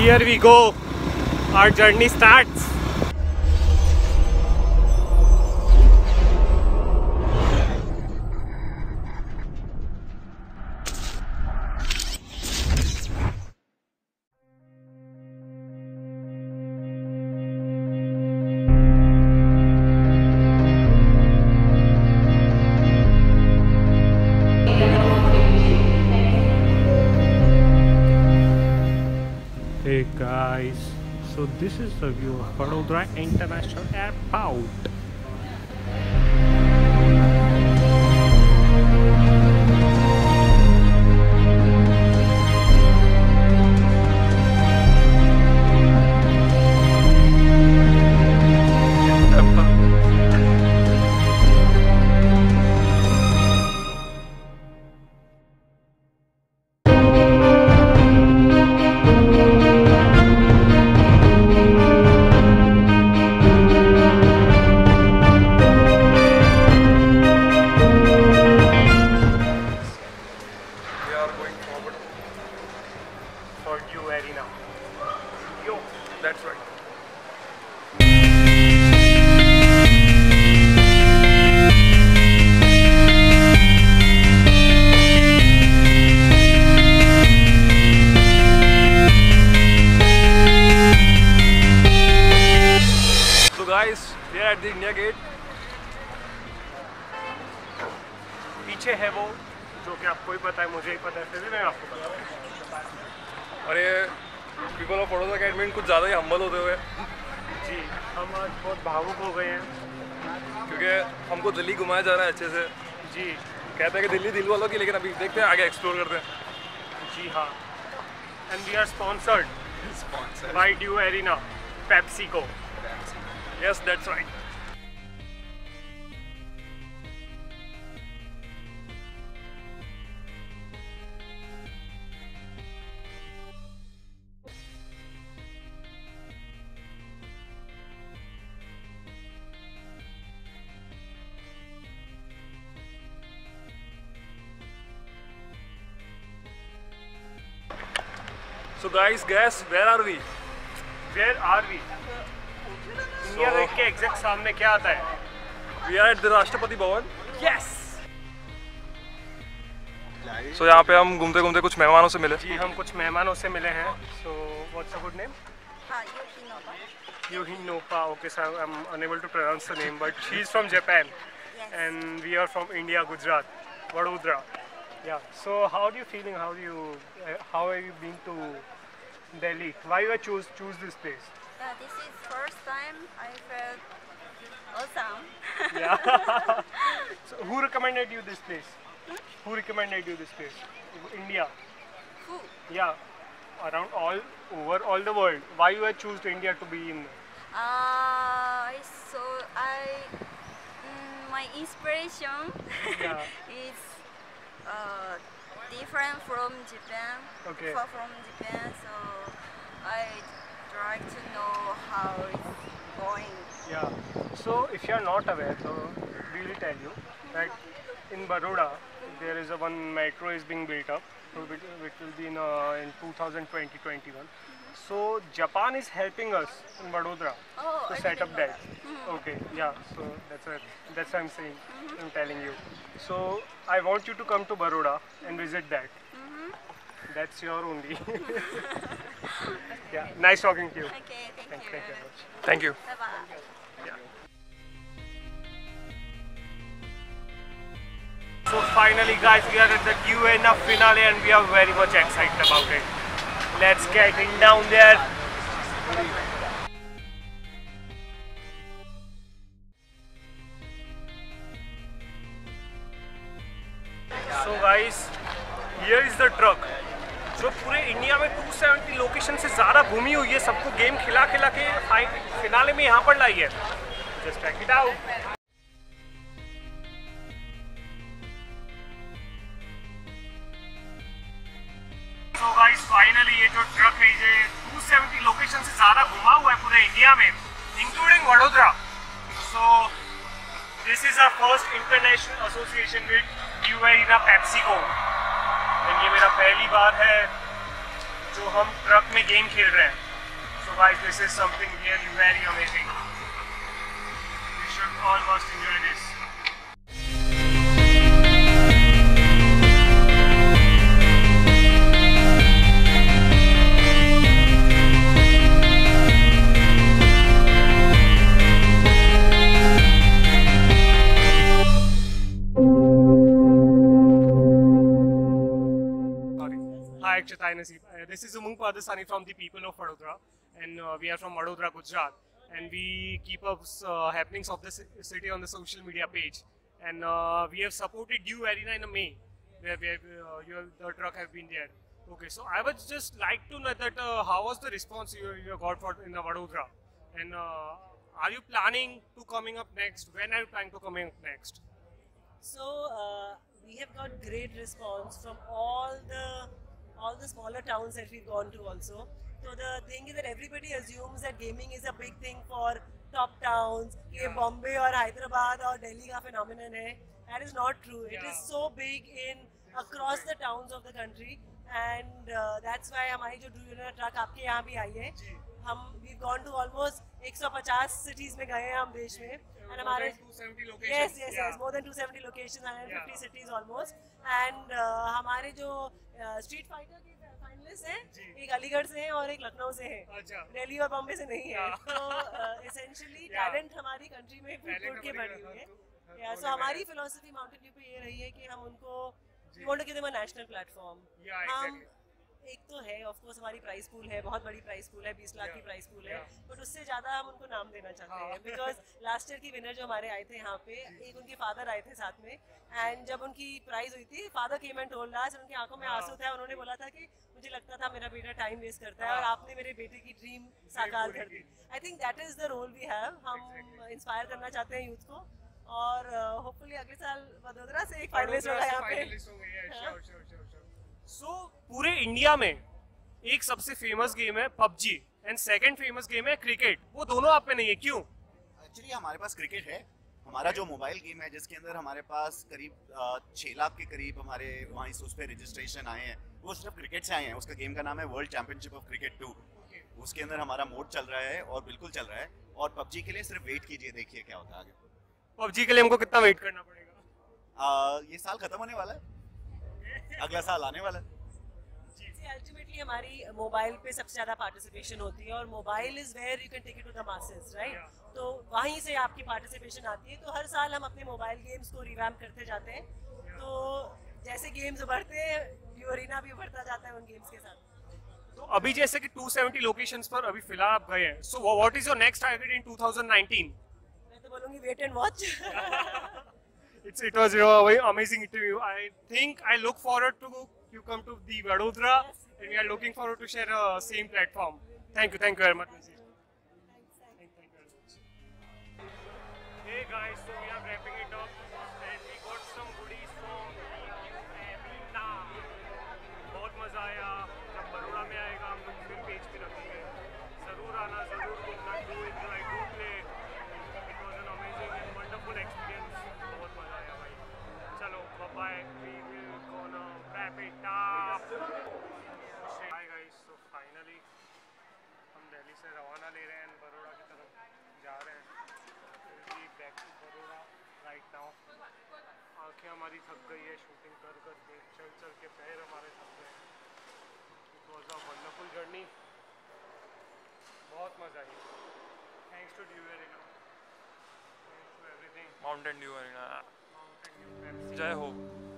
Here we go. Our journey starts. Hey guys, so this is the view of Vadodara International Airport. That's right. So guys, we are at the India Gate. पीछे है वो जो कि आपको ही पता है, मुझे ही पता है, फिर भी मैं आपको बता रहा हूँ। और ये पीपल ऑफ वडोदरा के एडमिन कुछ ज़्यादा ही हम्बल होते हुए जी, हम आज बहुत भावुक हो गए हैं क्योंकि हमको दिल्ली घुमाया जा रहा है अच्छे से। जी, कहते हैं कि दिल्ली दिल वालों की, लेकिन अभी देखते हैं, आगे एक्सप्लोर करते हैं। जी हाँ, and we are sponsored by Dew Arena PepsiCo. Yes, that's right. So guys, guess where are we? Where are we? India देख के एग्जैक्ट सामने क्या आता है? We are at the Rashtrapati Bhavan. Yes. So यहाँ पे हम घूमते घूमते कुछ मेहमानों से मिले। जी, हम कुछ मेहमानों से मिले हैं। So what's your good name? Yohinopa. Okay, so I'm unable to pronounce the name, but she's from Japan, Yes. and we are from India, Gujarat, Vadodara. Yeah. So how are you feeling? How have you been to Delhi? Why you choose this place? This is first time I felt awesome. Yeah. So who recommended you this place? Who recommended you this place? India. Who? Yeah. Around over all the world. Why you have choose India to be in? So my inspiration Yeah. is different from Japan. Okay. Far from Japan, so I try to know how it's going. Yeah. So if you are not aware, so we will tell you that in Baroda there is one metro is being built up, so which will be in 2020-21. So Japan is helping us in Vadodara Oh, to I set didn't up know that. that. Okay, yeah. So that's what I'm saying. I'm telling you. So I want you to come to Baroda and visit that. That's your only. Yeah. Nice talking to you. Okay, thank you. Thank you very much. Thank you. Bye bye. Yeah. So finally guys, we are at the Q&A finale and we are very much excited about it. Let's get in down there. So guys, here is the truck जो पूरे India में 270 location से ज़्यादा घूमी हुई है, सबको game खिला खिला के फिनाले में यहाँ पर लाई है। Just check it out. So guys, finally ये जो ट्रक है ये 270 लोकेशन से ज़्यादा घुमा हुआ है पूरे इंडिया में, including Vadodara. So this is our first international association with UAE PepsiCo. ये मेरा पहली बार है जो तो हम ट्रक में गेम खेल रहे हैं. So guys, this is something really very amazing. You should all must enjoy this. Hi, Akshatay Naseeb. This is Umang Pardasani from the People of Vadodara, and we are from Vadodara, Gujarat, and we keep up happenings of the city on the social media page, and we have supported you Arena in May, where the truck have been there. Okay, so I would just like to know that how was the response you got for in the Vadodara, and are you planning to coming up next? When are you planning to coming up next? So we have got great response from all the smaller towns that we've gone to also. So the thing is that everybody assumes that gaming is a big thing for top towns. ये Bombay or Hyderabad or Delhi का phenomenon है. That is not true. It is so big in across the towns of the country, and that's why हमारी जो two-wheeler truck आपके यहाँ भी आई है. we've gone to almost 150 cities में गए हैं हम देश में. And हमारे 270 locations. Yes, more than 270 locations, 150 cities almost. And हमारे जो स्ट्रीट फाइटर के फाइनलिस्ट हैं, एक अलीगढ़ से हैं और एक लखनऊ से हैं. दिल्ली और बॉम्बे से नहीं है. तो एसेंशियली टैलेंट हमारी कंट्री में फूड के बढ़ी हुई है. सो हमारी फिलोसफी माउंटेन ड्यू पे ये रही है कि हम उनको we want to give them a national platform. हम एक तो है ऑफ कोर्स हमारी प्राइस पूल है, बहुत बड़ी प्राइस पूल है, 20 लाख की प्राइस पूल है, बट उससे ज़्यादा हम उनको नाम देना चाहते हैं. बिकॉज लास्ट ईयर की विनर जो हमारे आए थे यहाँ पे, एक उनके फादर आए थे साथ में, एंड जब उनकी प्राइस हुई थी, father came and told us, उनकी आंखों में आंसू था. उन्होंने बोला था कि मुझे लगता था मेरा बेटा टाइम वेस्ट करता है और आपने मेरे बेटे की ड्रीम साकार कर दी. I think that is the role we have. हम इंस्पायर करना चाहते हैं यूथ को, और होपफुली अगले साल वडोदरा से एक फाइनलिस्ट होगा यहाँ पे. सो पूरे इंडिया में एक सबसे फेमस गेम है PUBG and second famous game है क्रिकेट. वो दोनों आप पे नहीं है, क्यों? एक्चुअली हमारे पास क्रिकेट है. हमारा जो मोबाइल गेम है जिसके अंदर हमारे पास करीब 6 लाख के करीब हमारे वहाँ उस पर रजिस्ट्रेशन आए हैं, वो सिर्फ क्रिकेट से आए हैं. उसका गेम का नाम है वर्ल्ड चैंपियनशिप ऑफ क्रिकेट 2. उसके अंदर हमारा मोड चल रहा है और बिल्कुल चल रहा है. और पबजी के लिए सिर्फ वेट कीजिए, देखिए क्या होता है आगे. पबजी के लिए हमको कितना वेट करना पड़ेगा? ये साल खत्म होने वाला है, अगला साल आने वाला है. अल्टीमेटली हमारी मोबाइल पे सबसे ज़्यादा पार्टिसिपेशन होती है, और mobile is where you can take it to the masses, right? तो वहीं से आपकी पार्टिसिपेशन आती है. तो हर साल हम अपने मोबाइल गेम्स को रिवैम्प करते जाते हैं. तो जैसे गेम्स बढ़ते हैं, ड्यूरिना भी बढ़ता जाता है उन गेम्स के साथ. तो अभी जैसे कि 270 लोकेशंस पर अभी फिलहाल आप गए हैं, so what is your next target in 2019? मैं तो बोलूँगी wait and watch. It was a very amazing interview. I think I look forward to you come to the Vadodara, and we are looking forward to share same platform. Thank you very much. Thank you very much. Hey guys, so we are wrapping it up, and we got some goodies from Arena. बहुत मजा आया. जब बड़ोड़ा में आएगा हम लोग फिर page पे रखेंगे. जरूर आना, जरूर घूमना. Do enjoy, do play. It was an amazing and wonderful experience. बहुत मजा आया भाई. चलो, bye. We will gonna wrap it up. Hi guys, so finally हम दिल्ली से रवाना ले रहे हैं, बड़ोड़ा की तरफ जा रहे हैं. We'll be back to Baroda right now. आंखें हमारी थक गई है शूटिंग कर के, चल के पैर हमारे थक गए. It was a wonderful journey. बहुत मजा आई. Thanks to you Arena. Thanks to everything. Mountain Dew Arena. Mountain Dew, Pepsi. जय हो.